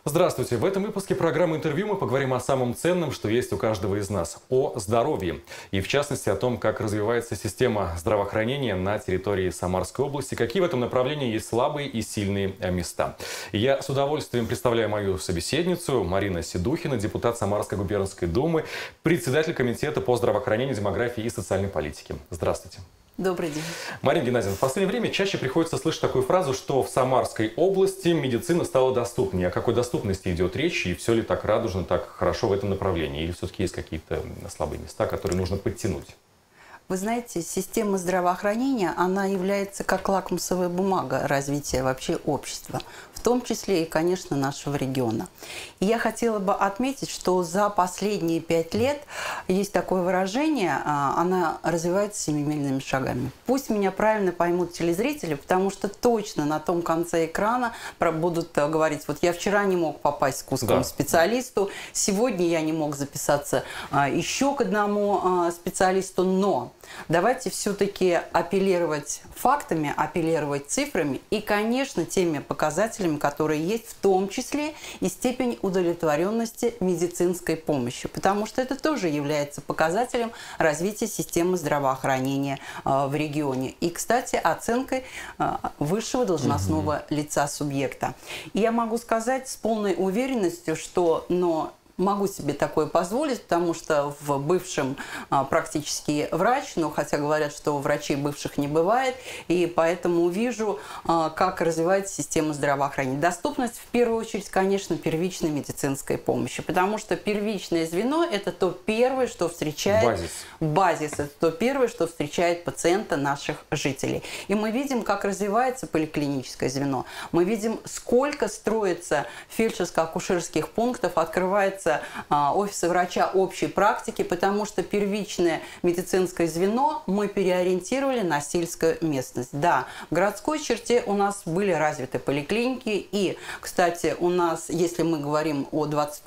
Здравствуйте! В этом выпуске программы «Интервью» мы поговорим о самом ценном, что есть у каждого из нас – о здоровье. И в частности о том, как развивается система здравоохранения на территории Самарской области, какие в этом направлении есть слабые и сильные места. И я с удовольствием представляю мою собеседницу Марина Седухина, депутат Самарской губернской думы, председатель комитета по здравоохранению, демографии и социальной политике. Здравствуйте! Добрый день. Марина Геннадьевна, в последнее время чаще приходится слышать такую фразу, что в Самарской области медицина стала доступнее. О какой доступности идет речь и все ли так радужно, так хорошо в этом направлении? Или все-таки есть какие-то слабые места, которые нужно подтянуть? Вы знаете, система здравоохранения, она является как лакмусовая бумага развития вообще общества, в том числе и, конечно, нашего региона. И я хотела бы отметить, что за последние 5 лет есть такое выражение, она развивается семимильными шагами. Пусть меня правильно поймут телезрители, потому что точно на том конце экрана будут говорить, вот я вчера не мог попасть к узкому специалисту, сегодня я не мог записаться еще к одному специалисту, но давайте все-таки апеллировать фактами, апеллировать цифрами и, конечно, теми показателями, которые есть, в том числе и степень удовлетворенности медицинской помощи, потому что это тоже является показателем развития системы здравоохранения в регионе. И, кстати, оценкой высшего должностного лица субъекта. И я могу сказать с полной уверенностью, что могу себе такое позволить, потому что в бывшем практически врач, но хотя говорят, что врачей бывших не бывает, и поэтому вижу, как развивается система здравоохранения. Доступность, в первую очередь, конечно, первичной медицинской помощи, потому что первичное звено – это то первое, что встречает… Базис – это то первое, что встречает пациента, наших жителей. И мы видим, как развивается поликлиническое звено. Мы видим, сколько строится фельдшерско-акушерских пунктов, открывается офисы врача общей практики, потому что первичное медицинское звено мы переориентировали на сельскую местность. Да, в городской черте у нас были развиты поликлиники, и, кстати, у нас, если мы говорим о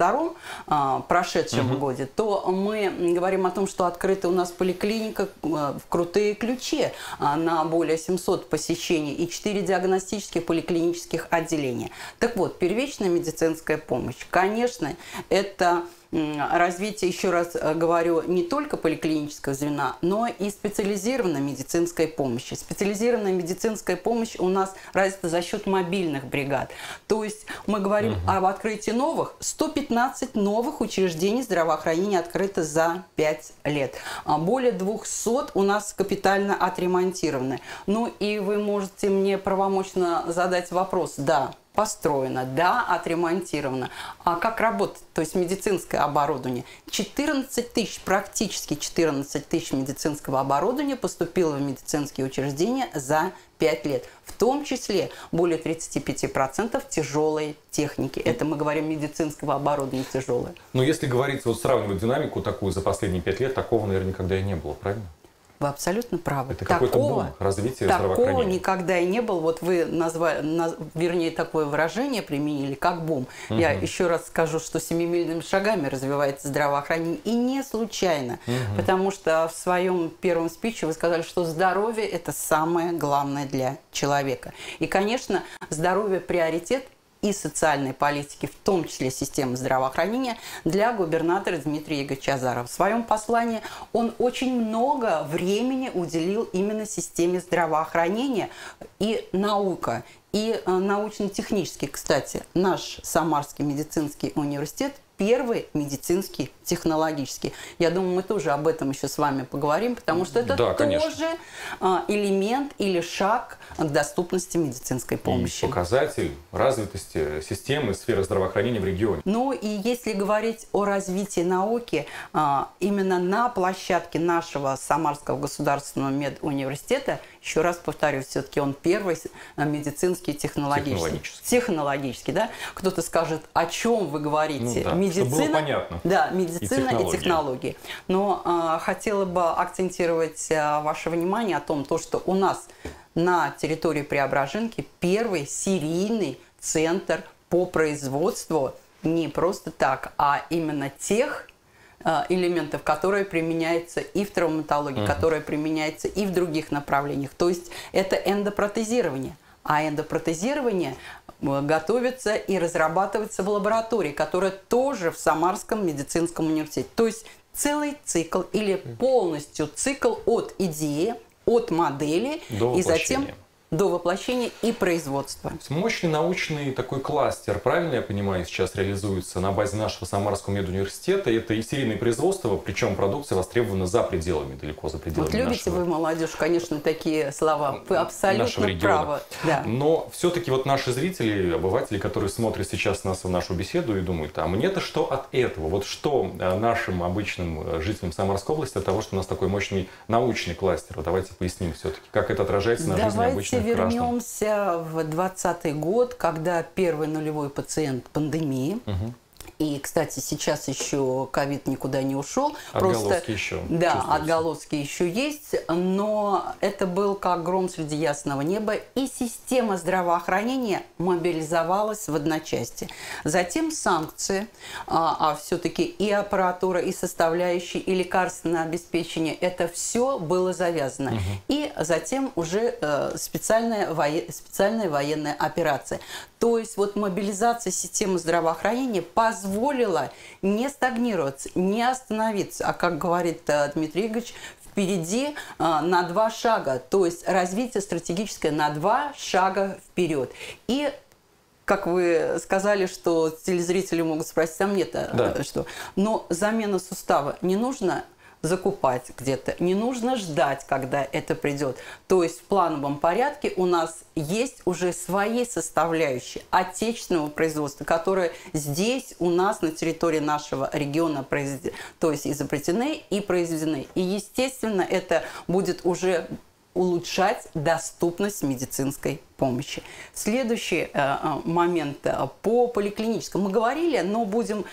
22-м прошедшем годе, то мы говорим о том, что открыта у нас поликлиника в Крутые Ключи на более 700 посещений и 4 диагностических поликлинических отделения. Так вот, первичная медицинская помощь, конечно, это развитие, еще раз говорю, не только поликлинического звена, но и специализированной медицинской помощи. Специализированная медицинская помощь у нас развита за счет мобильных бригад. То есть мы говорим об открытии новых, 115 новых учреждений здравоохранения открыто за 5 лет. Более 200 у нас капитально отремонтированы. Ну и вы можете мне правомочно задать вопрос, да, построено, да, отремонтировано. А как работает, то есть медицинское оборудование? 14 тысяч, практически 14 тысяч медицинского оборудования поступило в медицинские учреждения за 5 лет. В том числе более 35% тяжелой техники. Это мы говорим медицинского оборудования тяжелое. Но если говорить, вот сравнивать динамику такую за последние 5 лет, такого, наверное, никогда и не было, правильно? Вы абсолютно правы. Это какой-то бум развития здравоохранения. Такого никогда и не было. Вот вы вернее, такое выражение применили, как бум. Я еще раз скажу, что семимильными шагами развивается здравоохранение. И не случайно. Потому что в своем первом спиче вы сказали, что здоровье – это самое главное для человека. И, конечно, здоровье – приоритет и социальной политики, в том числе системы здравоохранения, для губернатора Дмитрия Игоревича Азарова. В своем послании он очень много времени уделил именно системе здравоохранения и наука. И научно-технический, кстати, наш Самарский медицинский университет первый медицинский технологический. Я думаю, мы тоже об этом еще с вами поговорим, потому что это тоже элемент или шаг к доступности медицинской помощи. И показатель развитости системы сферы здравоохранения в регионе. Ну и если говорить о развитии науки, именно на площадке нашего Самарского государственного медуниверситета, еще раз повторюсь, все-таки он первый медицинский технологический, да? Кто-то скажет, о чем вы говорите? Медицина, чтобы было понятно. Да, медицина и технологии. Но хотела бы акцентировать ваше внимание о том, что у нас на территории Преображенки первый серийный центр по производству не просто так, а именно тех элементов, которые применяются и в травматологии, которые применяются и в других направлениях. То есть это эндопротезирование. А эндопротезирование готовится и разрабатывается в лаборатории, которая тоже в Самарском медицинском университете. То есть целый цикл или полностью цикл от идеи, от модели и затем до воплощения и производства. Мощный научный такой кластер, правильно я понимаю, сейчас реализуется на базе нашего Самарского медуниверситета. Это и серийное производство, причем продукция востребована за пределами, далеко за пределами вот любите нашего... вы, молодежь, конечно, такие слова. Вы абсолютно правы. Да. Но все-таки вот наши зрители, обыватели, которые смотрят сейчас нас в нашу беседу и думают, а мне-то что от этого? Вот что нашим обычным жителям Самарской области от того, что у нас такой мощный научный кластер? Давайте поясним все-таки, как это отражается на жизни обычных граждан. Вернемся в 2020 год, когда первый нулевой пациент пандемии. И, кстати, сейчас еще ковид никуда не ушел. Отголоски еще. Да, отголоски еще есть, но это был как гром среди ясного неба, и система здравоохранения мобилизовалась в одночасье. Затем санкции, а все-таки и аппаратура, и составляющие, и лекарственное обеспечение, это все было завязано. И затем уже специальная военная операция. То есть вот мобилизация системы здравоохранения позволила не стагнироваться, не остановиться, а, как говорит Дмитрий Игоревич, впереди на 2 шага, то есть развитие стратегическое на 2 шага вперед. И как вы сказали, что телезрители могут спросить, а мне-то что? Но замена сустава не нужно закупать где-то, не нужно ждать, когда это придет. То есть в плановом порядке у нас есть уже свои составляющие отечественного производства, которые здесь у нас на территории нашего региона то есть изобретены и произведены. И, естественно, это будет уже улучшать доступность медицинской помощи. Следующий момент по поликлиническому. Мы говорили, но будем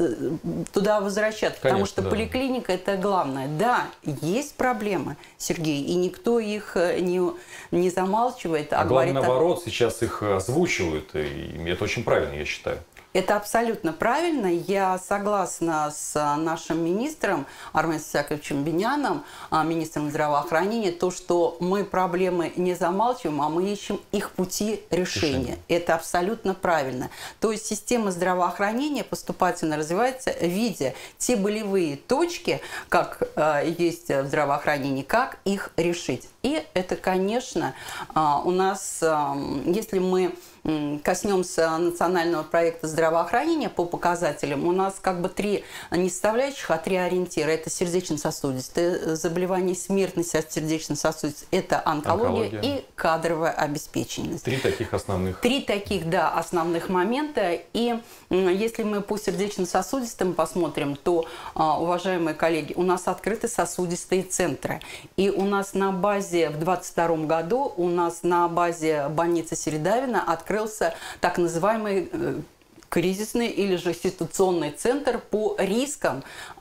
туда возвращаться, потому что поликлиника – это главное. Да, есть проблемы, Сергей, и никто их не замалчивает. А главное, наоборот, сейчас их озвучивают, и это очень правильно, я считаю. Это абсолютно правильно. Я согласна с нашим министром Арменом Исааковичем Беняном, министром здравоохранения, то, что мы проблемы не замалчиваем, а мы ищем их пути решения. Это абсолютно правильно. То есть система здравоохранения поступательно развивается, видя те болевые точки, как есть в здравоохранении, как их решить. И это, конечно, у нас, если мы коснемся национального проекта здравоохранения по показателям, у нас как бы 3 не составляющих, а 3 ориентира. Это сердечно-сосудистые заболевания, смертность от сердечно-сосудистых, это онкология и кадровая обеспеченность. 3 таких основных. 3 таких, да, основных момента. И если мы по сердечно-сосудистым посмотрим, то, уважаемые коллеги, у нас открыты сосудистые центры. И у нас на базе, в 2022 году, у нас на базе больницы Середавина открылся так называемый кризисный или же ситуационный центр по рискам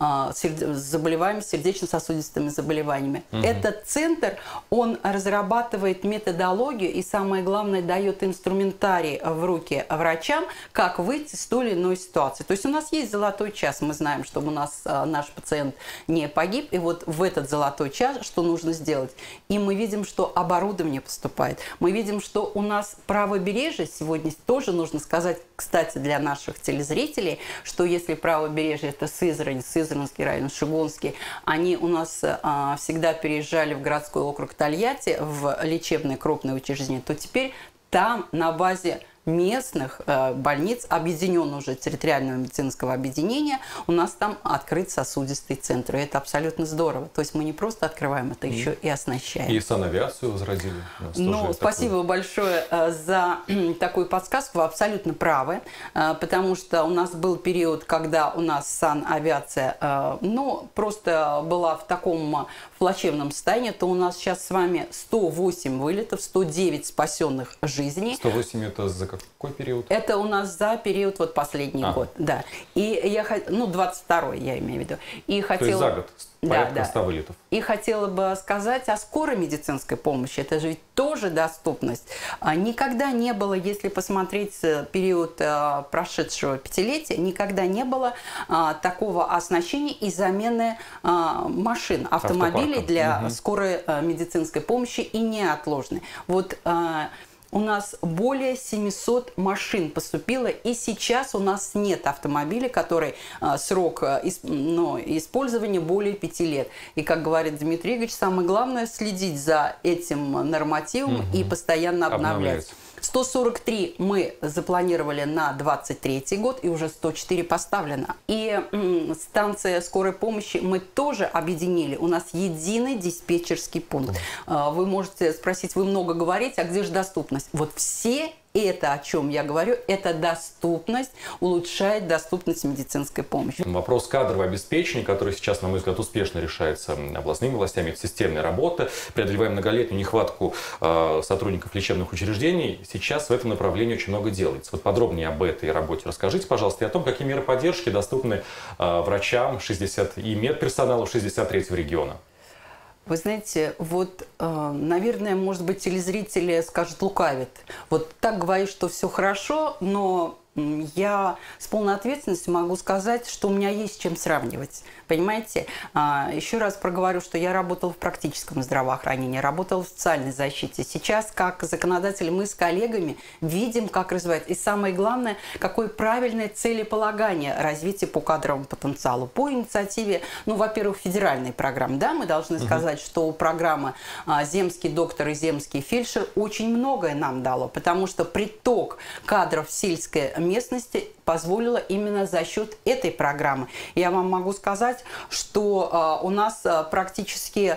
заболеваний сердечно-сосудистыми заболеваниями. Этот центр, он разрабатывает методологию и, самое главное, дает инструментарий в руки врачам, как выйти с той или иной ситуации. То есть у нас есть золотой час, мы знаем, чтобы у нас наш пациент не погиб, и вот в этот золотой час что нужно сделать? И мы видим, что оборудование поступает. Мы видим, что у нас правобережье сегодня тоже нужно сказать, кстати, для наших телезрителей, что если правобережье это Сызрань, Сызранский район, Шигонский, они у нас всегда переезжали в городской округ Тольятти, в лечебное крупное учреждение, то теперь там на базе местных больниц, объединенного уже территориального медицинского объединения, у нас там открыт сосудистый центр. И это абсолютно здорово. То есть мы не просто открываем, это еще и оснащаем. И санавиацию возродили. Ну, спасибо большое за такую подсказку. Вы абсолютно правы, потому что у нас был период, когда у нас санавиация, ну, просто была в таком плачевном состоянии, то у нас сейчас с вами 108 вылетов, 109 спасенных жизней. 108 это за какой период? Это у нас за период вот последний год, да. И я, ну, 22-й я имею в виду. И хотела... То есть за год порядка 100 вылетов. И хотела бы сказать о скорой медицинской помощи. Это же ведь тоже доступность. Никогда не было, если посмотреть период прошедшего 5-летия, никогда не было такого оснащения и замены машин, автомобилей для скорой медицинской помощи и неотложной. Вот у нас более 700 машин поступило, и сейчас у нас нет автомобиля, который срок использования более 5 лет. И, как говорит Дмитрий Игоревич, самое главное следить за этим нормативом и постоянно обновлять. 143 мы запланировали на 2023 год, и уже 104 поставлено. И станция скорой помощи мы тоже объединили. У нас единый диспетчерский пункт. Вы можете спросить, вы много говорите, а где же доступность? Вот все это, о чем я говорю, это доступность, улучшает доступность медицинской помощи. Вопрос кадрового обеспечения, который сейчас, на мой взгляд, успешно решается областными властями, это системная работа, преодолевая многолетнюю нехватку сотрудников лечебных учреждений. Сейчас в этом направлении очень много делается. Вот подробнее об этой работе расскажите, пожалуйста, и о том, какие меры поддержки доступны врачам и медперсоналу 63-го региона. Вы знаете, вот, наверное, может быть, телезрители скажут, лукавят. Вот так говорю, что все хорошо, но я с полной ответственностью могу сказать, что у меня есть с чем сравнивать. Понимаете? Еще раз проговорю, что я работала в практическом здравоохранении, работала в социальной защите. Сейчас, как законодатели, мы с коллегами видим, как развивать. И самое главное, какое правильное целеполагание развития по кадровому потенциалу. По инициативе, во-первых, федеральной программы. Да, мы должны сказать, что программа «Земский доктор» и «Земский фельдшер» очень многое нам дало, потому что приток кадров в сельской местности позволила именно за счет этой программы. Я вам могу сказать, что у нас практически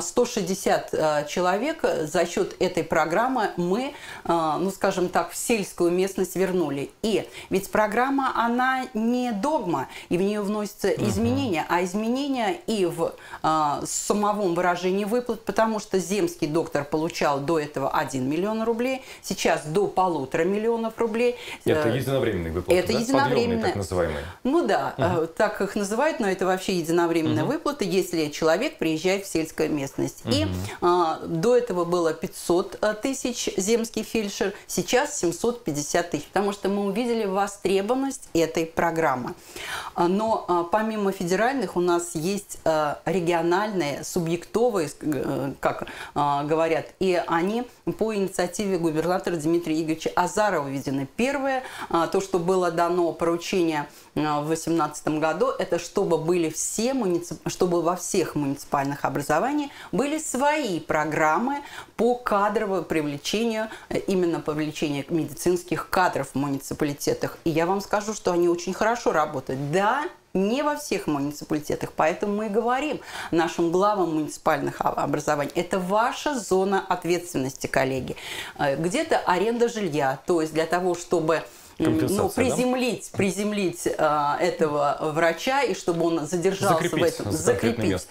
160 человек за счет этой программы мы, скажем так, в сельскую местность вернули. И ведь программа, она не догма, и в нее вносятся изменения, а изменения и в самом выражении выплат, потому что земский доктор получал до этого 1 миллион рублей, сейчас до 1,5 миллиона рублей. Это единовременные выплаты, это единовременные, так называемые. Так их называют, но это вообще единовременные выплаты, если человек приезжает в сельскую местность. И до этого было 500 тысяч земский фельдшер, сейчас 750 тысяч, потому что мы увидели востребованность этой программы. Но помимо федеральных у нас есть региональные, субъектовые, как говорят, и они по инициативе губернатора Дмитрия Игоревича Азарова введены. Первое, то, что было дано поручение в 2018 году, это чтобы чтобы во всех муниципальных образованиях были свои программы по кадровому привлечению, именно привлечению медицинских кадров в муниципалитетах. И я вам скажу, что они очень хорошо работают. Да, не во всех муниципалитетах, поэтому мы и говорим нашим главам муниципальных образований. Это ваша зона ответственности, коллеги. Где-то аренда жилья, то есть для того, чтобы приземлить этого врача, и чтобы он задержался закрепить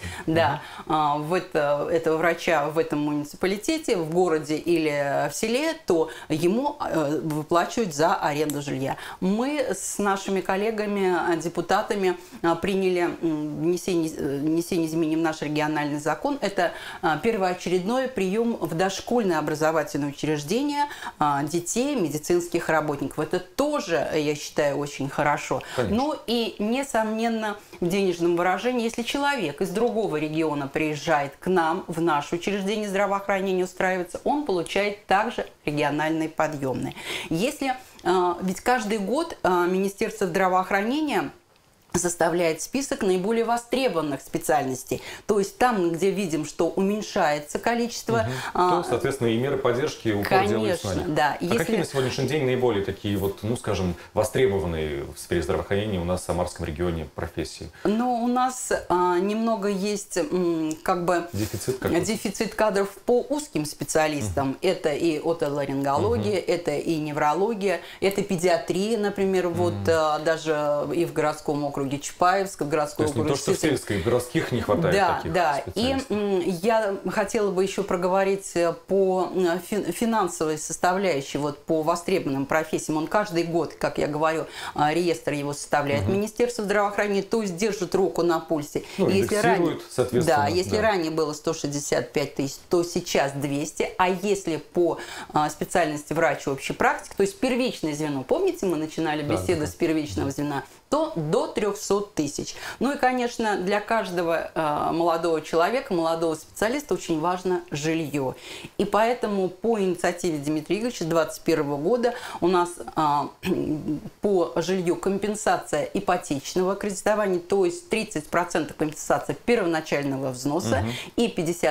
этого врача в этом муниципалитете, в городе или в селе, то ему выплачивают за аренду жилья. Мы с нашими коллегами, депутатами приняли внесение изменений в наш региональный закон. Это первоочередной прием в дошкольное образовательное учреждение детей, медицинских работников. Это тоже, я считаю, очень хорошо. Конечно. Ну и, несомненно, в денежном выражении, если человек из другого региона приезжает к нам, в наше учреждение здравоохранения устраивается, он получает также региональные подъемные. Ведь каждый год Министерство здравоохранения составляет список наиболее востребованных специальностей. То есть там, где видим, что уменьшается количество... То, соответственно, и меры поддержки упор делаются на них. Да. А какие на сегодняшний день наиболее такие востребованные в сфере здравоохранения у нас в Самарском регионе профессии? У нас немного есть дефицит кадров по узким специалистам. Это и отоларингология, это и неврология, это педиатрия, например, даже и в городском округе Чапаевска, в городской округе. То есть не то, что в сельской, в городских не хватает таких специалистов. И я хотела бы еще проговорить по финансовой составляющей, по востребованным профессиям. Он каждый год, как я говорю, реестр его составляет Министерство здравоохранения, то есть держит руку на пульсе. Если ранее было 165 тысяч, то сейчас 200, а если по специальности врач общей практики, то есть первичное звено, помните, мы начинали беседу с первичного звена, то до 300 тысяч. Ну и, конечно, для каждого молодого человека, молодого специалиста очень важно жилье. И поэтому по инициативе Дмитрия Игоревича 2021 года у нас по жилью компенсация ипотечного кредитования, то есть 30% компенсация первоначального взноса и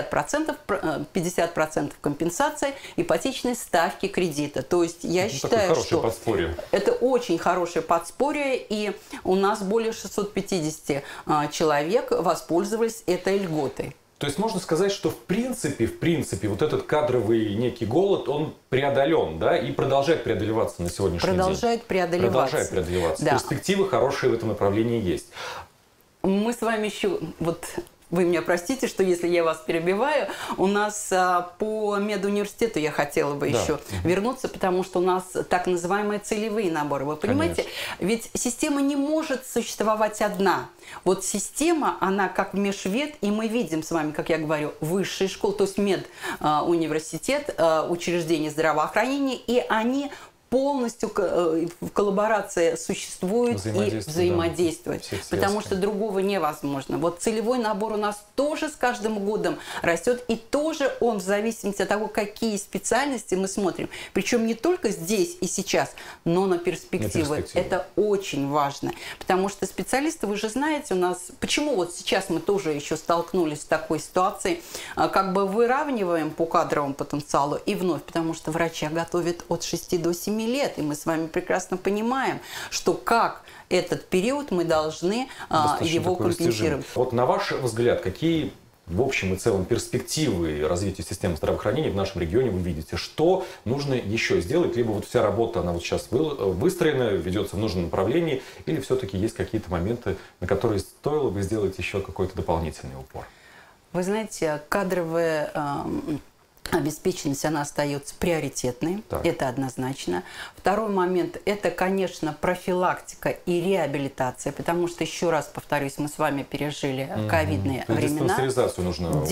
50% компенсация ипотечной ставки кредита. То есть я считаю, что подспорье. Это очень хорошее подспорье, и у нас более 650 человек воспользовались этой льготой. То есть можно сказать, что в принципе, вот этот кадровый некий голод, он преодолен, да, и продолжает преодолеваться на сегодняшний день. Продолжает преодолеваться. Да. Перспективы хорошие в этом направлении есть. Мы с вами еще, вот вы меня простите, что если я вас перебиваю, у нас по медуниверситету я хотела бы еще вернуться, потому что у нас так называемые целевые наборы. Вы понимаете? Ведь система не может существовать одна. Вот система, она как межвед, и мы видим с вами, как я говорю, высшие школы, то есть медуниверситет, учреждения здравоохранения, и они полностью в коллаборации существуют и взаимодействуют, потому что другого невозможно. Вот целевой набор у нас тоже с каждым годом растет, и тоже он в зависимости от того, какие специальности мы смотрим. Причем не только здесь и сейчас, но на перспективы. Это очень важно, потому что специалисты, вы же знаете, у нас, почему вот сейчас мы тоже еще столкнулись с такой ситуацией, как бы выравниваем по кадровому потенциалу и вновь, потому что врача готовят от 6 до 7 лет, и мы с вами прекрасно понимаем, что как этот период мы должны его компенсировать. Вот на ваш взгляд, какие в общем и целом перспективы развития системы здравоохранения в нашем регионе вы видите? Что нужно еще сделать? Либо вот вся работа, она вот сейчас выстроена, ведется в нужном направлении, или все-таки есть какие-то моменты, на которые стоило бы сделать еще какой-то дополнительный упор? Вы знаете, кадровая обеспеченность, она остается приоритетной, это однозначно. Второй момент, это, конечно, профилактика и реабилитация, потому что, еще раз повторюсь, мы с вами пережили ковидные времена. Диспансеризацию нужно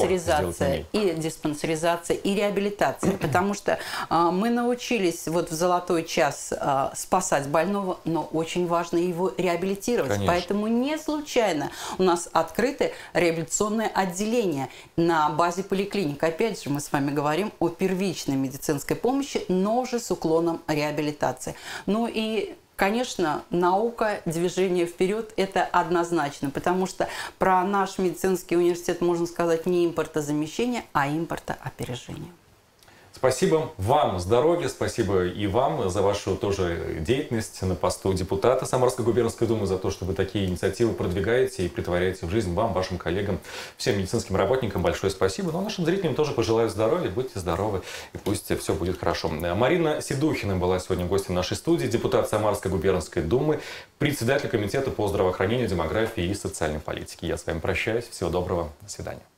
диспансеризация и реабилитация, потому что мы научились вот в золотой час спасать больного, но очень важно его реабилитировать. Конечно. Поэтому не случайно у нас открыты реабилитационные отделения на базе поликлиник. Опять же, мы с вами говорим о первичной медицинской помощи, но же с уклоном реабилитации. Ну и, конечно, наука, движение вперед – это однозначно, потому что про наш медицинский университет можно сказать не импортозамещение, а импортоопережение. Спасибо вам, здоровья, спасибо и вам за вашу тоже деятельность на посту депутата Самарской губернской думы, за то, что вы такие инициативы продвигаете и притворяете в жизнь. Вам, вашим коллегам, всем медицинским работникам большое спасибо. Но нашим зрителям тоже пожелаю здоровья, будьте здоровы и пусть все будет хорошо. Марина Седухина была сегодня гостем нашей студии, депутат Самарской губернской думы, председатель комитета по здравоохранению, демографии и социальной политике. Я с вами прощаюсь. Всего доброго. До свидания.